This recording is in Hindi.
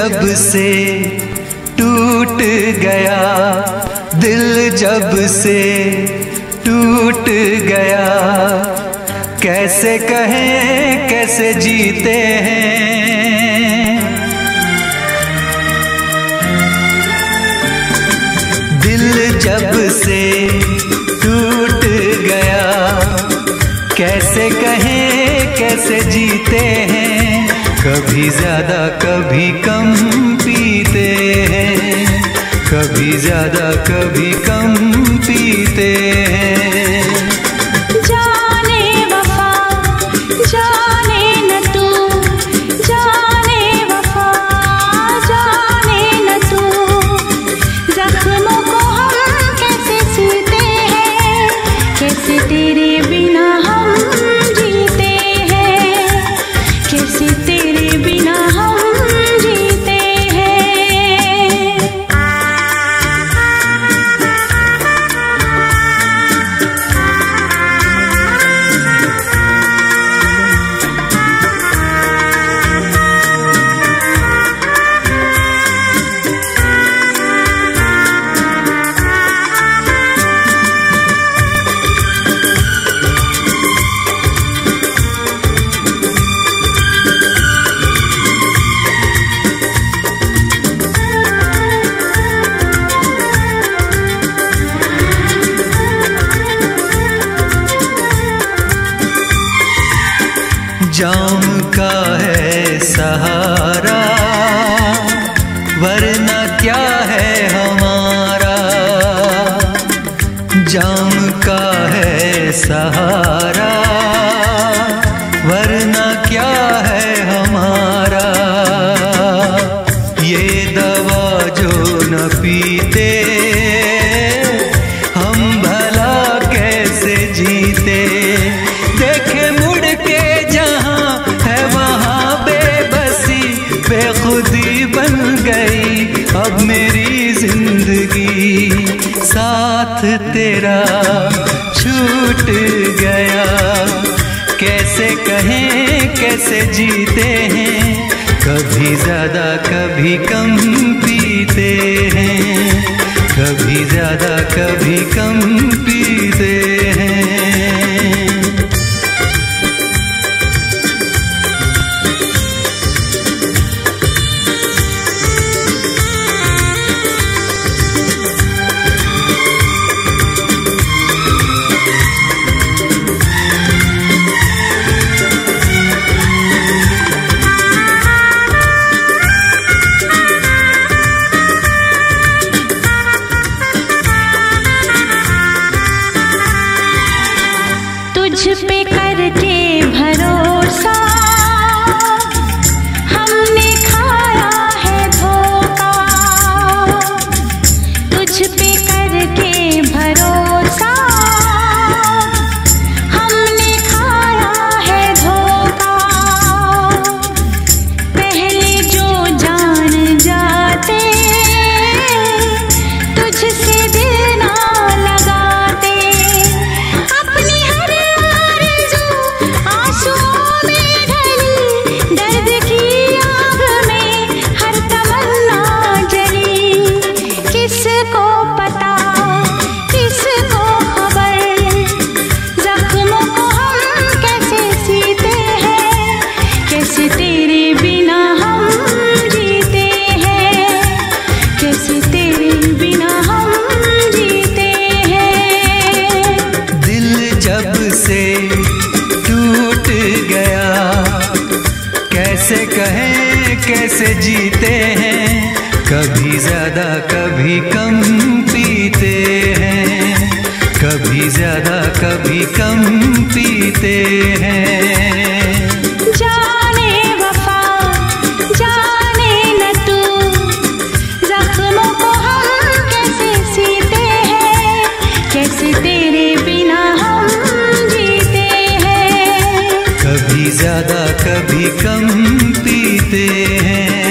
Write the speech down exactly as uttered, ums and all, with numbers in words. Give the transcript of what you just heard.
जब से टूट गया, दिल जब से टूट गया, कैसे कहें कैसे जीते हैं। दिल जब से टूट गया, कैसे कहें कैसे जीते हैं। कभी ज्यादा कभी कम पीते हैं, कभी ज्यादा कभी कम पीते हैं। जाने वफा जाने न तू, जाने वफा जाने न तू, जख्मों को हम कैसे सीते हैं, कैसे तेरे बिना हम जीते हैं, कैसे तेरे बिना हम जीते हैं। जाम का है सहारा, वरना क्या है हमारा। जाम का है सहारा, वरना क्या है हमारा। ये दवा जो न पीते, हम भला कैसे जीते। देखे मुड़ के जहाँ है वहाँ बेबसी, बेखुदी बन गई अब मेरी जिंदगी। साथ तेरा छूट गया, कैसे कहें कैसे जीते हैं। कभी ज्यादा कभी कम पीते हैं, कभी ज्यादा कभी कम पीते हैं। तुझ पे करके भरोसा हमने खाया है धोखा, तुझ पे करके भरोसा हमने खाया है धोखा। पहले जो जान जाते तुझसे दिल ना लगाते, अपनी हर कैसे कहें कैसे जीते हैं। कभी ज्यादा कभी कम पीते हैं, कभी ज्यादा कभी कम पीते हैं। जाने वफा जाने न तू, जख्मों को हम कैसे सीते हैं, कैसे तेरे बिना हम जीते हैं। कभी ज्यादा कभी कम पीते हैं।